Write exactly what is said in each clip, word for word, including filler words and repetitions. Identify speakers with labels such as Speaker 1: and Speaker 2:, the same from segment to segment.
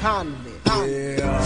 Speaker 1: Convict.
Speaker 2: Yeah.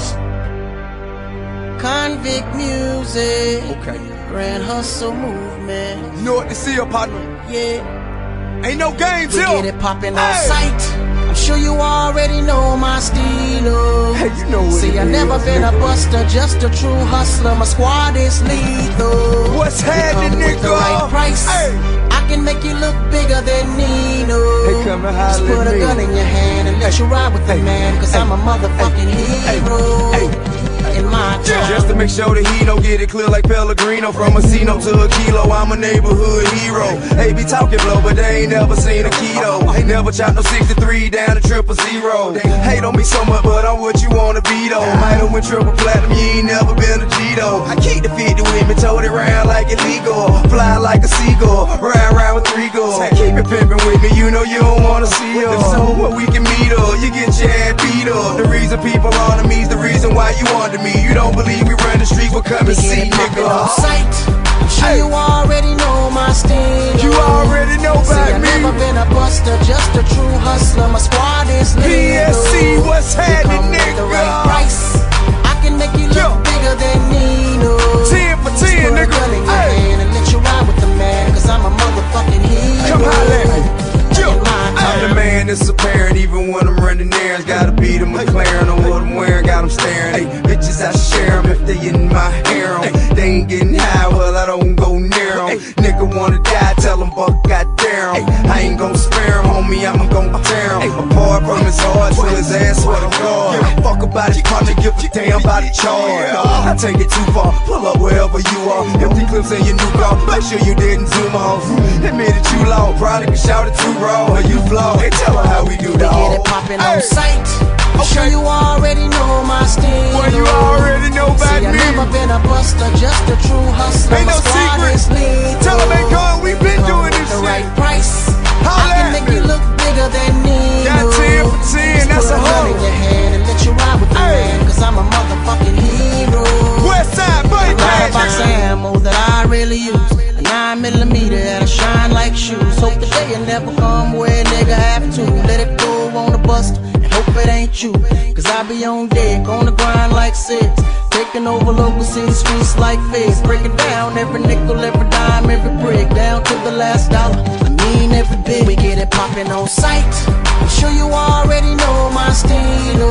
Speaker 1: Convict music.
Speaker 2: Okay.
Speaker 1: Grand hustle movement.
Speaker 2: You know what to see, your partner?
Speaker 1: Yeah.
Speaker 2: Ain't no games
Speaker 1: We
Speaker 2: here.
Speaker 1: get it poppin' on
Speaker 2: Hey.
Speaker 1: sight. I'm sure you already know my stilo.
Speaker 2: Hey, you know what
Speaker 1: See,
Speaker 2: it
Speaker 1: I
Speaker 2: is,
Speaker 1: never been
Speaker 2: nigga.
Speaker 1: a buster, just a true hustler. My squad is lethal.
Speaker 2: What's
Speaker 1: They
Speaker 2: happening,
Speaker 1: come with the
Speaker 2: nigga?
Speaker 1: right price.
Speaker 2: Hey.
Speaker 1: I can make you look bigger than Nino.
Speaker 2: Hey, come and
Speaker 1: Just
Speaker 2: holler
Speaker 1: put
Speaker 2: at
Speaker 1: a
Speaker 2: me.
Speaker 1: gun in your hand and let you ride with the
Speaker 2: Hey.
Speaker 1: man. Cause
Speaker 2: Hey.
Speaker 1: I'm a motherfucking
Speaker 2: Hey.
Speaker 1: hero.
Speaker 2: Hey.
Speaker 1: In my time.
Speaker 2: Just to make sure that he don't get it clear like Pellegrino. From a Cino to a kilo, I'm a neighborhood hero. Hey, be talking blow, but they ain't never seen a keto. Ain't never chopped no sixty-three down to triple zero. Hate on me so much, but I'm what you wanna be though. Might have went triple platinum, you ain't never been a G-though. I keep the fifty with me, told it round like illegal. Fly like a seagull, ride around with three goals. Keep it pimpin' with me, you know you don't wanna see us. So what we can meet up, you get your ass beat up. The reason people honor me's the reason why you under me. You don't believe we run the street, well come and
Speaker 1: We get
Speaker 2: see,
Speaker 1: it poppin'
Speaker 2: nigga.
Speaker 1: on sight. I'm sure
Speaker 2: Hey.
Speaker 1: you already know my style.
Speaker 2: You already know
Speaker 1: See,
Speaker 2: about
Speaker 1: I
Speaker 2: me.
Speaker 1: never been a buster, just a true hustler. My squad is
Speaker 2: P S C,
Speaker 1: lethal.
Speaker 2: what's
Speaker 1: They
Speaker 2: happening,
Speaker 1: come with the
Speaker 2: nigga?
Speaker 1: right price. I can make you look
Speaker 2: Yo.
Speaker 1: bigger than Nino.
Speaker 2: ten for
Speaker 1: Just
Speaker 2: ten,
Speaker 1: put a
Speaker 2: nigga.
Speaker 1: gun in your
Speaker 2: Hey.
Speaker 1: hand and let you ride with the man. Cause I'm a motherfucking hero.
Speaker 2: Come holla at me. Yo.
Speaker 1: In my
Speaker 2: I'm
Speaker 1: time.
Speaker 2: the man that's apparent, even when I'm running errands. Gotta beat a McLaren on what I'm wearing, got them staring. Hey, bitches, I share them if they in my harem. They ain't getting high, well, I don't go near them. Nigga wanna die, tell them, buck, goddamn. I ain't gon' spare him, homie, I'm gon' tear him. Apart from his heart to his ass, what I'm going. Fuck about his partner, give a damn about the charge. I take it too far, pull up wherever you are. Empty clips in your new car, make sure you didn't zoom off. Admit it you low, probably can shout it too raw. Or you flow, hey, tell her how we do
Speaker 1: We
Speaker 2: that.
Speaker 1: get it poppin' on sight. I'm
Speaker 2: Okay.
Speaker 1: sure you already know my style.
Speaker 2: Well, you already know about
Speaker 1: See, I
Speaker 2: me.
Speaker 1: never been a buster, just a true hustler.
Speaker 2: Ain't
Speaker 1: My
Speaker 2: no
Speaker 1: squad
Speaker 2: secret.
Speaker 1: is lethal.
Speaker 2: Tell 'em ain't gone, we been
Speaker 1: Come
Speaker 2: doing
Speaker 1: with
Speaker 2: this
Speaker 1: the
Speaker 2: shit.
Speaker 1: right price.
Speaker 2: Holla
Speaker 1: I can
Speaker 2: at
Speaker 1: make
Speaker 2: me.
Speaker 1: you look bigger than Nino.
Speaker 2: Got ten for ten,
Speaker 1: Just
Speaker 2: that's
Speaker 1: put
Speaker 2: a
Speaker 1: gun
Speaker 2: hoe.
Speaker 1: in your hand and let you ride with the
Speaker 2: Hey.
Speaker 1: man. Cause I'm a motherfucking hero.
Speaker 2: West side, buddy,
Speaker 1: Live box ammo that I really use. A nine millimeter that'll shine like shoes. Hope the day will never come where a nigga have to let it go on the bust and hope it ain't you. Cause I be on deck, on the grind like six. Taking over local city streets like figs. Breaking down every nickel, every dime, every brick. Down to the last dollar, I mean every bit. We get it poppin' on sight. I'm sure you already know my stilo.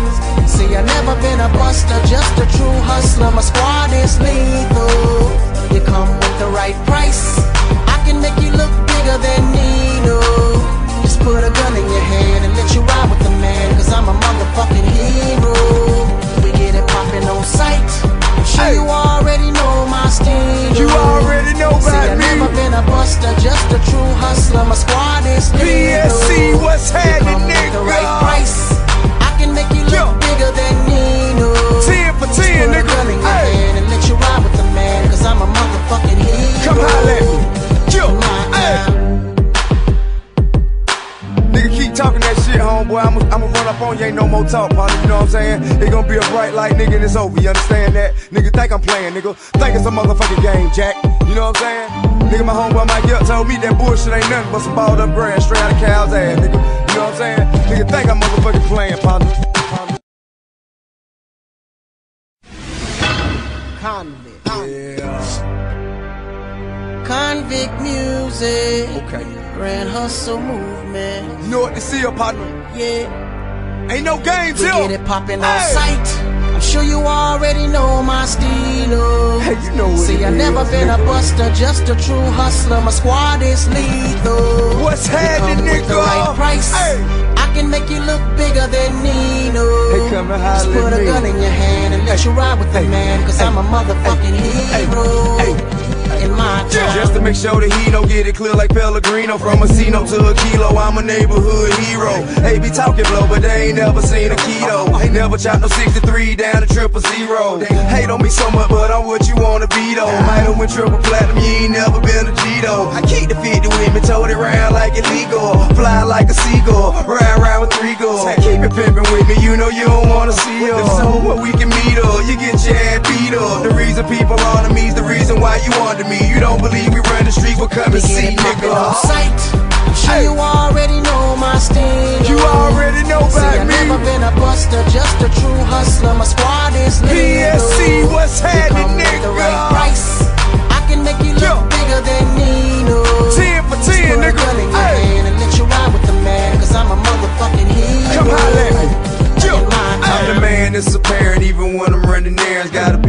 Speaker 1: See, I never been a buster, just a true hustler. My squad is lethal. You come with the right price. I can make you look bigger than Nino. Just put a gun in your hand and let you ride with the man. Cause I'm a motherfucking hero. We get it poppin' on sight. I'm sure
Speaker 2: Hey.
Speaker 1: you already know my style.
Speaker 2: You already know
Speaker 1: See, I
Speaker 2: about
Speaker 1: never
Speaker 2: me.
Speaker 1: been a buster, just a true hustler. My squad is lethal.
Speaker 2: P S C, what's
Speaker 1: You
Speaker 2: happening,
Speaker 1: come with the right
Speaker 2: nigga?
Speaker 1: price. I can make you look
Speaker 2: Yo.
Speaker 1: bigger than Nino.
Speaker 2: ten for
Speaker 1: Just
Speaker 2: ten,
Speaker 1: put a
Speaker 2: nigga.
Speaker 1: gun in your
Speaker 2: Hey.
Speaker 1: hand and let you ride with the man. Cause I'm a motherfucking hero.
Speaker 2: Come holla at me. Yo,
Speaker 1: In my
Speaker 2: hey.
Speaker 1: time.
Speaker 2: Nigga, keep talking that shit, homeboy. I'ma I'ma run up on you, ain't no more talk, partner. You know what I'm saying? It gonna be a bright light, nigga, and it's over. You understand that? Nigga, think I'm playing, nigga. Think it's a motherfucking game, Jack. You know what I'm saying? Nigga, my homeboy Mike Yelp told me that bullshit ain't nothing but some balled up grass straight out of cow's ass, nigga. You know what I'm saying? Nigga, think I'm motherfucking playing, partner. Partner.
Speaker 1: Convict.
Speaker 2: Yeah.
Speaker 1: Convict music.
Speaker 2: Okay.
Speaker 1: Grand hustle movement.
Speaker 2: You know what to see, your partner?
Speaker 1: Yeah.
Speaker 2: Ain't no games
Speaker 1: We
Speaker 2: here.
Speaker 1: get it poppin' on
Speaker 2: Hey.
Speaker 1: sight. I'm sure you already know my stilo.
Speaker 2: Hey, you know what
Speaker 1: See,
Speaker 2: it
Speaker 1: I never
Speaker 2: is,
Speaker 1: been a
Speaker 2: nigga.
Speaker 1: buster, just a true hustler. My squad is lethal.
Speaker 2: What's
Speaker 1: They
Speaker 2: happening,
Speaker 1: come with the
Speaker 2: nigga?
Speaker 1: right price.
Speaker 2: Hey.
Speaker 1: I can make you look bigger than Nino.
Speaker 2: Hey, come and
Speaker 1: Just
Speaker 2: holler
Speaker 1: put
Speaker 2: at
Speaker 1: a
Speaker 2: me.
Speaker 1: gun in your hand and let you ride with the man. Cause I'm a motherfucking hero.
Speaker 2: Hey.
Speaker 1: In my time.
Speaker 2: Just to make sure that he don't get it clear like Pellegrino. From a Cino to a kilo, I'm a neighborhood hero. Hey, be talking blow, but they ain't never seen a keto. Ain't never chopped no sixty-three down to triple zero. Hate on me so much, but I'm what you wanna be though. Might have went triple platinum, you ain't never been a G-though. I keep the fifty with me, told it round like illegal. Fly like a seagull, ride around with three goals. Keep it pimpin' with me, you know you don't wanna see us. If so, what we can meet up, you get your ass beat up. The reason people honor me's the reason why you under me. You don't believe we run the street, well come and
Speaker 1: We get
Speaker 2: see,
Speaker 1: it poppin' on
Speaker 2: nigga.
Speaker 1: sight. I'm sure
Speaker 2: Hey.
Speaker 1: you already know my style.
Speaker 2: You already know
Speaker 1: See, I
Speaker 2: about
Speaker 1: never
Speaker 2: me.
Speaker 1: been a buster,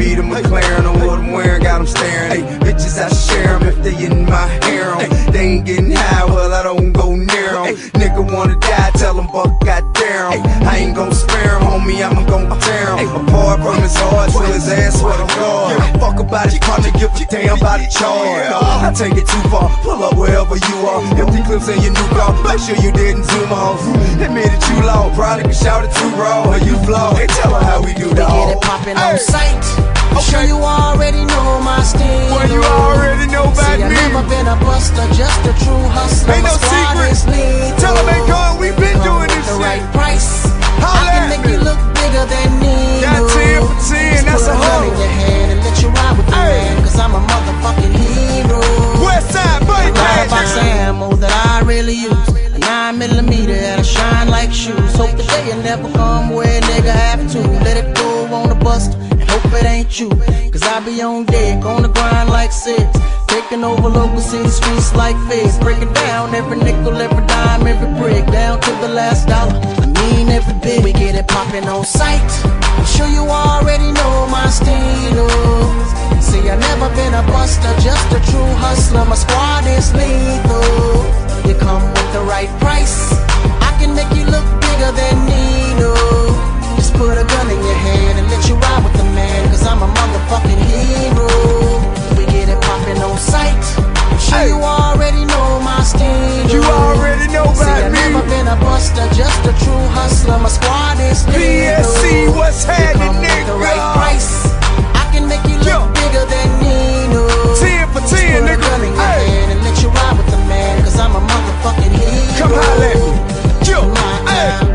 Speaker 2: need a McLaren or what I'm wearing, got them staring. Hey, bitches, I share them if they in my harem. They ain't getting high, well, I don't go near them. Nigga wanna die, tell them, buck, goddamn. I ain't gon' spare him, homie, I'm gon' tear him. Apart from his heart to his ass, what a guard. Give a fuck about his partner, give a damn about the charge. I take it too far, pull up wherever you are. Empty clips in your new car, make sure you didn't zoom off. Admit it, you low, probably can shout it too raw, or you flow. Hey, tell her how we do that.
Speaker 1: We get it poppin' on sight. I'm sure you already know my style.
Speaker 2: Well, you already know about
Speaker 1: See,
Speaker 2: me.
Speaker 1: I never been a buster, just a true hustler.
Speaker 2: Ain't no
Speaker 1: My squad
Speaker 2: secret.
Speaker 1: is lethal.
Speaker 2: Tell them ain't going, we been
Speaker 1: Come
Speaker 2: doing
Speaker 1: with
Speaker 2: this
Speaker 1: the
Speaker 2: shit.
Speaker 1: right price.
Speaker 2: Holla
Speaker 1: I can
Speaker 2: at
Speaker 1: make
Speaker 2: me.
Speaker 1: you look bigger than Nino.
Speaker 2: Got ten for ten, that's
Speaker 1: Put
Speaker 2: a
Speaker 1: a gun
Speaker 2: hoe.
Speaker 1: in your hand and let you ride with the
Speaker 2: Hey.
Speaker 1: man, cause I'm a motherfucking hero.
Speaker 2: West side, buddy,
Speaker 1: Got a box of ammo that I really use. A nine millimeter that'll shine like shoes. Hope the day will never come where a nigga have to let it go on the bust and hope it ain't you. Cause I be on deck, on the grind like six. Taking over local city streets like figs. Breaking down every nickel, every dime, every brick. Down to the last dollar, I mean every bit. We get it poppin' on sight. I'm sure you already know my style. See, I never been a buster, just a true hustler. My squad is lethal. You come with the right price, I can make you look bigger than Nino. Just put a gun in your hand and let you ride with the man, cause I'm a motherfucking hero. We get it poppin' on sight. I'm sure
Speaker 2: Hey.
Speaker 1: you already know my style.
Speaker 2: You already know
Speaker 1: See, I
Speaker 2: about
Speaker 1: never
Speaker 2: me.
Speaker 1: been a buster, just a true hustler. My squad is lethal.
Speaker 2: P S C, what's
Speaker 1: You
Speaker 2: happening,
Speaker 1: come with the right
Speaker 2: nigga?
Speaker 1: price, I can make you look
Speaker 2: Yo.
Speaker 1: bigger than Nino.
Speaker 2: ten for
Speaker 1: Just
Speaker 2: ten,
Speaker 1: put a
Speaker 2: nigga.
Speaker 1: gun in your
Speaker 2: Hey.
Speaker 1: hand and let you ride with the man, cause I'm a motherfucking hero.
Speaker 2: Come holla at me. Yo,
Speaker 1: My
Speaker 2: hey.
Speaker 1: time.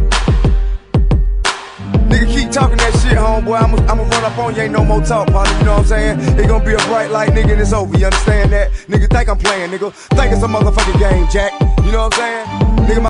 Speaker 2: Nigga, keep talking that shit, homeboy. I'ma I'ma run up on you, ain't no more talk, partner. You know what I'm saying? It gonna be a bright light, nigga, and it's over. You understand that? Nigga, think I'm playing, nigga. Think it's a motherfucking game, Jack. You know what I'm saying?